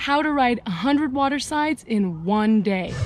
how to ride 100 water slides in one day.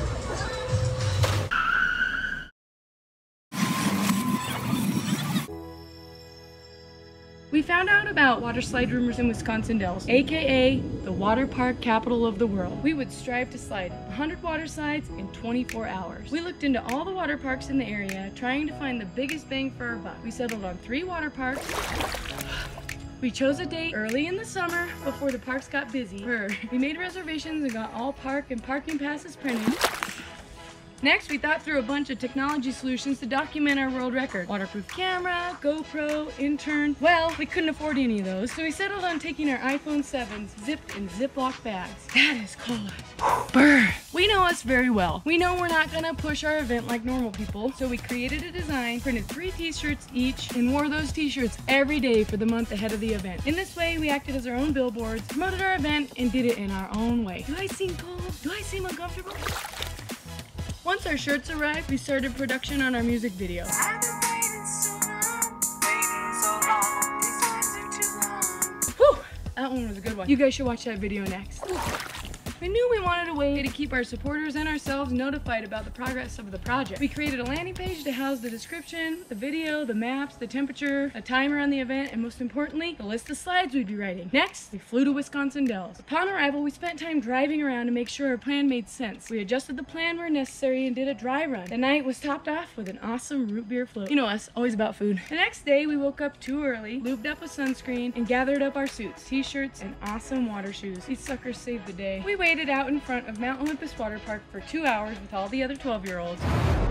We found out about water slide rumors in Wisconsin Dells, aka the water park capital of the world. We would strive to slide 100 water slides in 24 hours. We looked into all the water parks in the area, trying to find the biggest bang for our buck. We settled on 3 water parks. We chose a date early in the summer before the parks got busy. We made reservations and got all park and parking passes printed. Next, we thought through a bunch of technology solutions to document our world record. Waterproof camera, GoPro, intern. Well, we couldn't afford any of those, so we settled on taking our iPhone 7s zipped in Ziploc bags. That is cold. Brr. We know us very well. We know we're not gonna push our event like normal people, so we created a design, printed 3 t-shirts each, and wore those t-shirts every day for the month ahead of the event. In this way, we acted as our own billboards, promoted our event, and did it in our own way. Do I seem cold? Do I seem uncomfortable? Once our shirts arrived, we started production on our music video. I've been waiting so long, these lines are too long. Whew, that one was a good one. You guys should watch that video next. We knew we wanted a way to keep our supporters and ourselves notified about the progress of the project. We created a landing page to house the description, the video, the maps, the temperature, a timer on the event, and most importantly, the list of slides we'd be riding. Next, we flew to Wisconsin Dells. Upon arrival, we spent time driving around to make sure our plan made sense. We adjusted the plan where necessary and did a dry run. The night was topped off with an awesome root beer float. You know us, always about food. The next day, we woke up too early, lubed up with sunscreen, and gathered up our suits, t-shirts, and awesome water shoes. These suckers saved the day. We waited out in front of Mount Olympus Water Park for 2 hours with all the other 12-year-olds.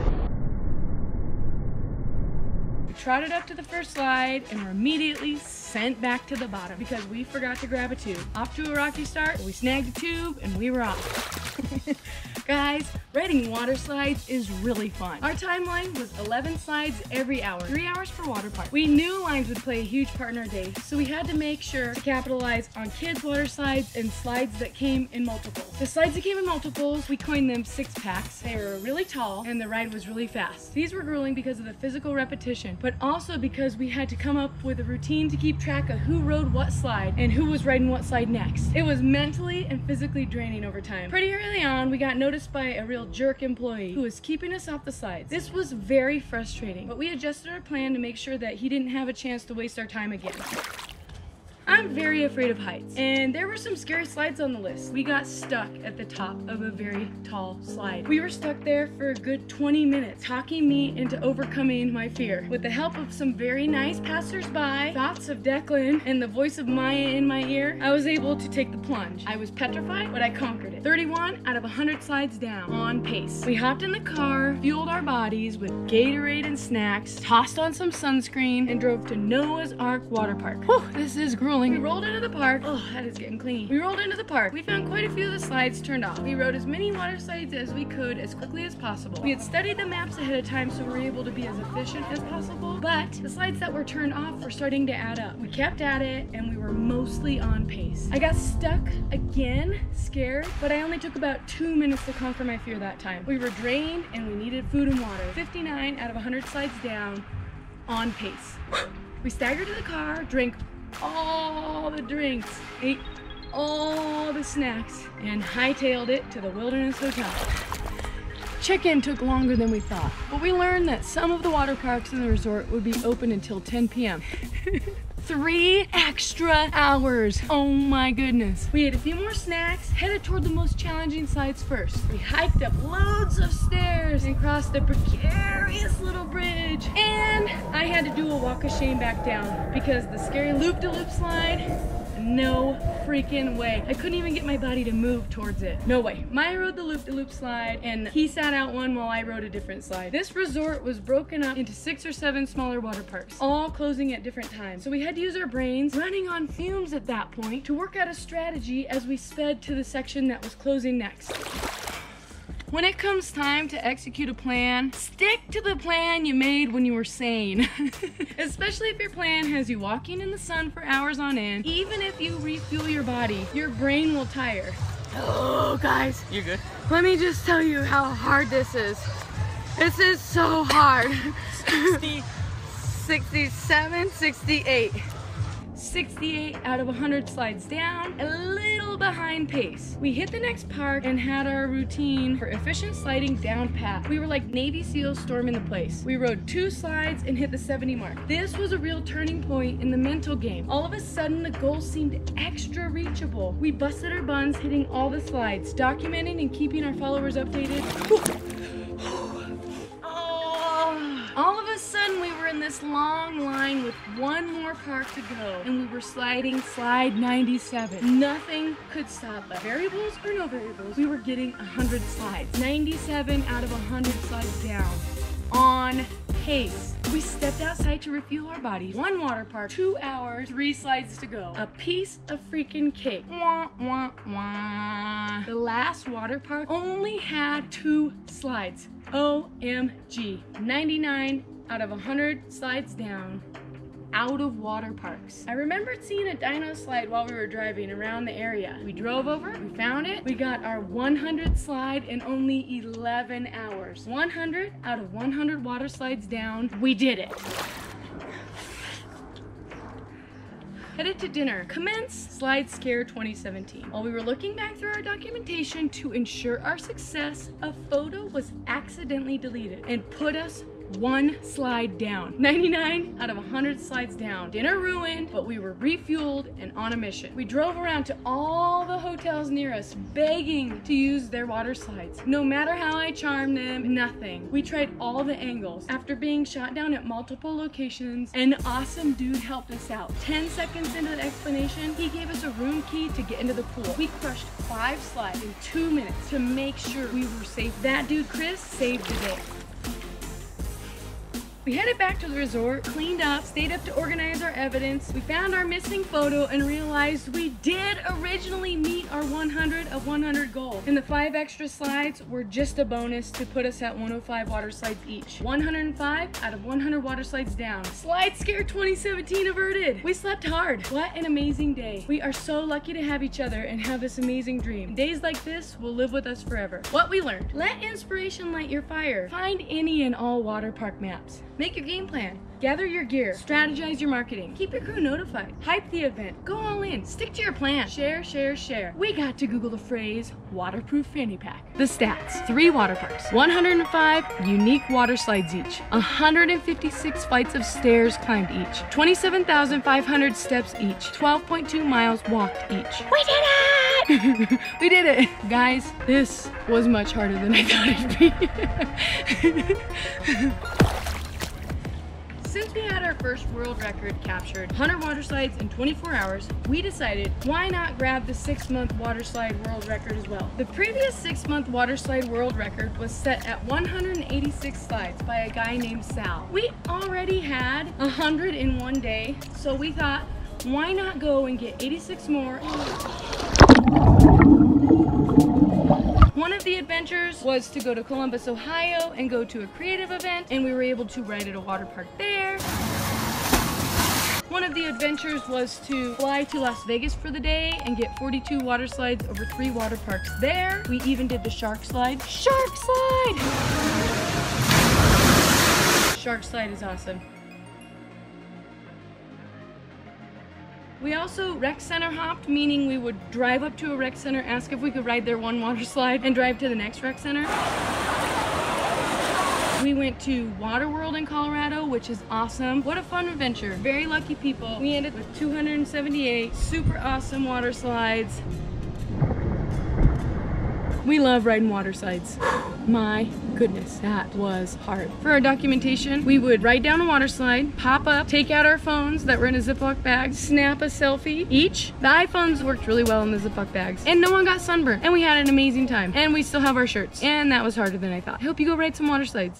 We trotted up to the first slide and were immediately sent back to the bottom because we forgot to grab a tube. Off to a rocky start, we snagged a tube and we were off. Guys, riding water slides is really fun. Our timeline was 11 slides every hour, 3 hours per water park. We knew lines would play a huge part in our day, so we had to make sure to capitalize on kids' water slides and slides that came in multiples. The slides that came in multiples, we coined them 6-packs. They were really tall and the ride was really fast. These were grueling because of the physical repetition, but also because we had to come up with a routine to keep track of who rode what slide and who was riding what slide next. It was mentally and physically draining over time. Pretty early on, we got noticed by a real jerk employee who was keeping us off the slides. This was very frustrating, but we adjusted our plan to make sure that he didn't have a chance to waste our time again. I'm very afraid of heights, and there were some scary slides on the list. We got stuck at the top of a very tall slide. We were stuck there for a good 20 minutes, talking me into overcoming my fear. With the help of some very nice passers-by, thoughts of Declan, and the voice of Maya in my ear, I was able to take the plunge. I was petrified, but I conquered it. 31 out of 100 slides down, on pace. We hopped in the car, fueled our bodies with Gatorade and snacks, tossed on some sunscreen, and drove to Noah's Ark Water Park. Whew, this is grueling. We rolled into the park. Oh, that is getting clean. We rolled into the park. We found quite a few of the slides turned off. We rode as many water slides as we could as quickly as possible. We had studied the maps ahead of time, so we were able to be as efficient as possible, but the slides that were turned off were starting to add up. We kept at it, and we were mostly on pace. I got stuck again, scared, but I only took about 2 minutes to conquer my fear that time. We were drained, and we needed food and water. 59 out of 100 slides down, on pace. We staggered to the car, drank all the drinks, ate all the snacks, and hightailed it to the Wilderness Hotel. Check-in took longer than we thought, but we learned that some of the water parks in the resort would be open until 10 p.m. 3 extra hours. Oh my goodness. We ate a few more snacks, headed toward the most challenging slides first. We hiked up loads of stairs and crossed a precarious little bridge. And I had to do a walk of shame back down because the scary loop-de-loop slide, no freaking way. I couldn't even get my body to move towards it. No way. Maya rode the loop-de-loop slide and he sat out one while I rode a different slide. This resort was broken up into 6 or 7 smaller water parks, all closing at different times. So we had to use our brains, running on fumes at that point, to work out a strategy as we sped to the section that was closing next. When it comes time to execute a plan, stick to the plan you made when you were sane. Especially if your plan has you walking in the sun for hours on end. Even if you refuel your body, your brain will tire. Oh, guys. You're good. Let me just tell you how hard this is. This is so hard. 60. 67, 68. 68 out of 100 slides down, a little behind pace. We hit the next park and had our routine for efficient sliding down pat. We were like Navy SEALs storming the place. We rode 2 slides and hit the 70 mark. This was a real turning point in the mental game. All of a sudden, the goal seemed extra reachable. We busted our buns hitting all the slides, documenting and keeping our followers updated. All of a sudden, we were in this long line with one more park to go, and we were sliding slide 97. Nothing could stop us. Variables or no variables, we were getting 100 slides. 97 out of 100 slides down. On pace. We stepped outside to refuel our bodies. 1 water park, 2 hours, 3 slides to go. A piece of freaking cake. Wah, wah, wah. The last water park only had 2 slides. OMG. 99 out of 100 slides down. Out of water parks. I remembered seeing a dino slide while we were driving around the area. We drove over, we found it, we got our 100 slide in only 11 hours. 100 out of 100 water slides down. We did it. Headed to dinner. Commence Slide Scare 2017. While we were looking back through our documentation to ensure our success, a photo was accidentally deleted and put us 1 slide down. 99 out of 100 slides down. Dinner ruined, but we were refueled and on a mission. We drove around to all the hotels near us, begging to use their water slides. No matter how I charmed them, nothing. We tried all the angles. After being shot down at multiple locations, an awesome dude helped us out. 10 seconds into the explanation, he gave us a room key to get into the pool. We crushed 5 slides in 2 minutes to make sure we were safe. That dude, Chris, saved the day. We headed back to the resort, cleaned up, stayed up to organize our evidence. We found our missing photo and realized we did originally meet our 100 of 100 goal. And the 5 extra slides were just a bonus to put us at 105 water slides each. 105 out of 100 water slides down. Slide Scare 2017 averted. We slept hard. What an amazing day. We are so lucky to have each other and have this amazing dream. Days like this will live with us forever. What we learned: let inspiration light your fire. Find any and all water park maps. Make your game plan. Gather your gear. Strategize your marketing. Keep your crew notified. Hype the event. Go all in. Stick to your plan. Share, share, share. We got to Google the phrase waterproof fanny pack. The stats: 3 water parks, 105 unique water slides each, 156 flights of stairs climbed each, 27,500 steps each, 12.2 miles walked each. We did it! We did it! Guys, this was much harder than I thought it'd be. Since we had our first world record captured, 100 water slides in 24 hours, we decided, why not grab the 6-month water slide world record as well? The previous 6-month water slide world record was set at 186 slides by a guy named Sal. We already had 100 in 1 day, so we thought, why not go and get 86 more? One of the adventures was to go to Columbus, Ohio and go to a creative event, and we were able to ride at a water park there. One of the adventures was to fly to Las Vegas for the day and get 42 water slides over 3 water parks there. We even did the shark slide. Shark slide! Shark slide is awesome. We also rec center hopped, meaning we would drive up to a rec center, ask if we could ride their 1 water slide, and drive to the next rec center. We went to Waterworld in Colorado, which is awesome. What a fun adventure. Very lucky people. We ended with 278 super awesome water slides. We love riding water slides. My goodness, that was hard. For our documentation, we would ride down a water slide, pop up, take out our phones that were in a Ziploc bag, snap a selfie each. The iPhones worked really well in the Ziploc bags, and no one got sunburned, and we had an amazing time. And we still have our shirts, and that was harder than I thought. I hope you go ride some water slides.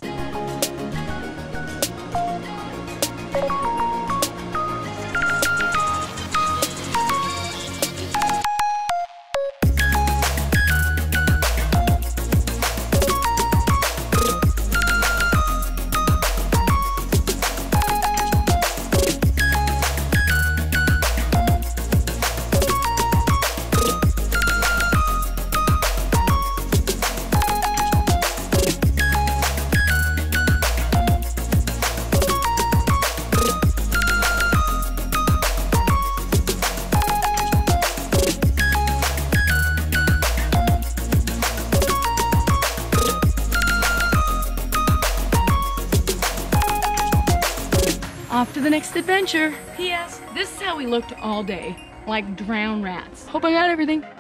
off to the next adventure. P.S. This is how we looked all day, like drowned rats. Hope I got everything.